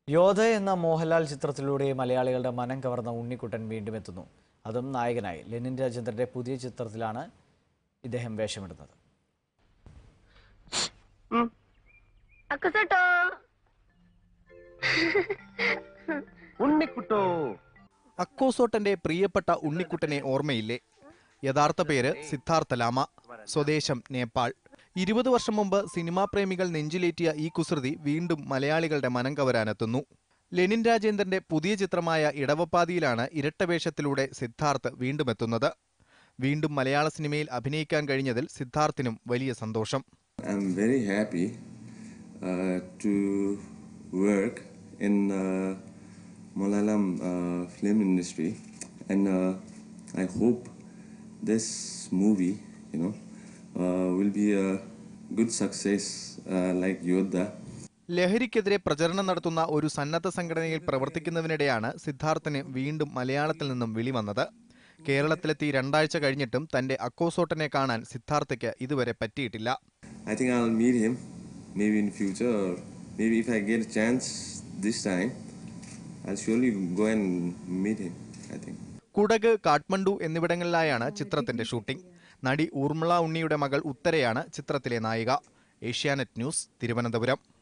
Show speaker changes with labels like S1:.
S1: യോധ എന്ന മോഹൻലാൽ ചിത്രത്തിലൂടെ മലയാളികളുടെ മനം കവർന്ന ഉണ്ണിക്കുട്ടൻ വീണ്ടും എത്തുന്നു. അതും നായകനായി. ലെനിൻ രാജേന്ദ്രന്റെ പുതിയ ചിത്രത്തിലാണ് ഇദ്ദേഹം വേഷമിടുന്നത്.
S2: അക്കോസോട്ടന്റെ പ്രിയപ്പെട്ട ഉണ്ണിക്കുട്ടനെ ഓർമ്മയില്ലേ? യഥാർത്ഥ പേര് സിദ്ധാർത്ഥ ലാമ, സ്വദേശം നേപ്പാൾ. 20 വർഷം മുമ്പ് സിനിമാ പ്രേമികൾ നെഞ്ചിലേറ്റിയ ഈ കുസൃതി വീണ്ടും മലയാളികളുടെ മനം കവരാനെത്തുന്നു. ലെനിൻ രാജേന്ദ്രന്റെ പുതിയ ചിത്രമായ ഇടവപ്പാതിയിലാണ് ഇരട്ടവേഷത്തിലൂടെ സിദ്ധാർത്ഥ് വീണ്ടും എത്തുന്നത്. വീണ്ടും മലയാള സിനിമയിൽ അഭിനയിക്കാൻ കഴിഞ്ഞതിൽ സിദ്ധാർത്ഥിനും വലിയ സന്തോഷം.
S3: I'm very happy to work in Malayalam film industry, and I hope this movie, will be a good success like Yodha.
S2: ലഹരിക്കെതിരെ പ്രചരണം നടത്തുന്ന ഒരു സന്നദ്ധ സംഘടനയിൽ പ്രവർത്തിക്കുന്നതിനിടെയാണ് സിദ്ധാർത്ഥിന് വീണ്ടും മലയാളത്തിൽ നിന്നും വിളി വന്നത്. കേരളത്തിലെത്തി 2 ആഴ്ച കഴിഞ്ഞിട്ടും തന്റെ അക്കോസോട്ടനെ കാണാൻ സിദ്ധാർത്ഥയ്ക്ക് ഇതുവരെ പറ്റിയിട്ടില്ല.
S3: I think I'll meet him maybe in future, or maybe if I get a chance this time, I'll surely go and meet him, I think.
S2: Kodagu, Kathmandu എന്നിവിടങ്ങളിലായാണ് ചിത്രത്തിന്റെ ഷൂട്ടിംഗ്. നടി ഊർമിള ഉണ്ണിയുടെ മകൾ ഉത്തരയാണ് ചിത്രത്തിലെ നായിക. Asianet News, Thiruvananthapuram.